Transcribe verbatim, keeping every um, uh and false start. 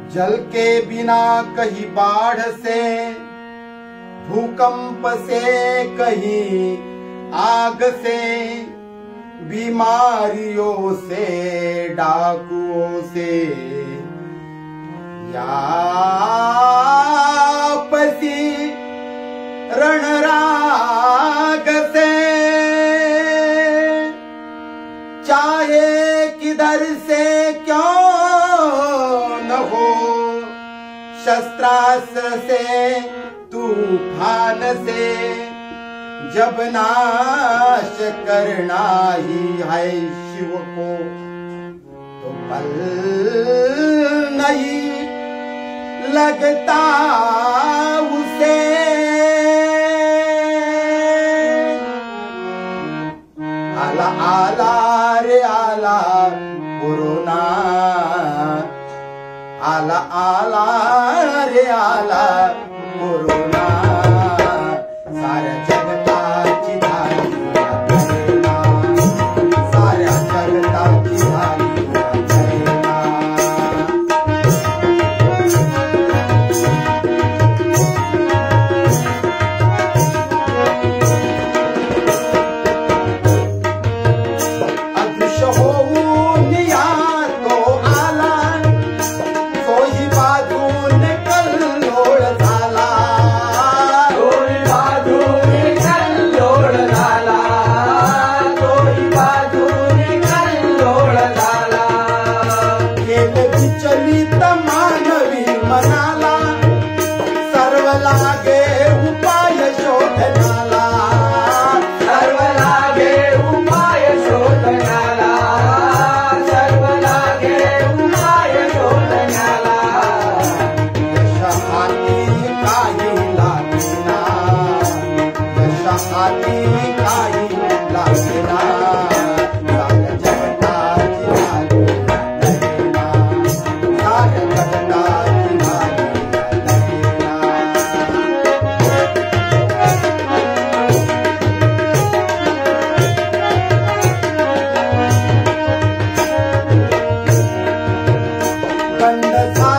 जल के बिना कहीं बाढ़ से, भूकंप से, कहीं आग से, बीमारियों से, डाकुओं से, या पसी रणराग से, चाहे किधर से क्यों न हो, शस्त्रास्त्र से, तूफान से, जब नाश करना ही है शिव को, तो पल नहीं लगता उसे। आला आला रे आला कोरोना, आला आला रे आला कोरोना, साऱ्या जगताची झाली कोरोना, साऱ्या जगताची झाली कोरोना। अदृश्य होऊन या तो आला, तोही बाजून कल्लोळ झाला, तोही बाजून कल्लोळ झाला, तोही बाजून कल्लोळ झाला। केल विचलित मानवी मनाला, सर्व लागे उपाय शोधनाला, सर्व लागे उपाय शोधनाला, सर्व लागे उपाय शोधनाला। यश हाती काही लागेना, यश हाती काही लागेना, साऱ्या जगताची झाली लगेना, साऱ्या जगताची झाली लगेना। बंद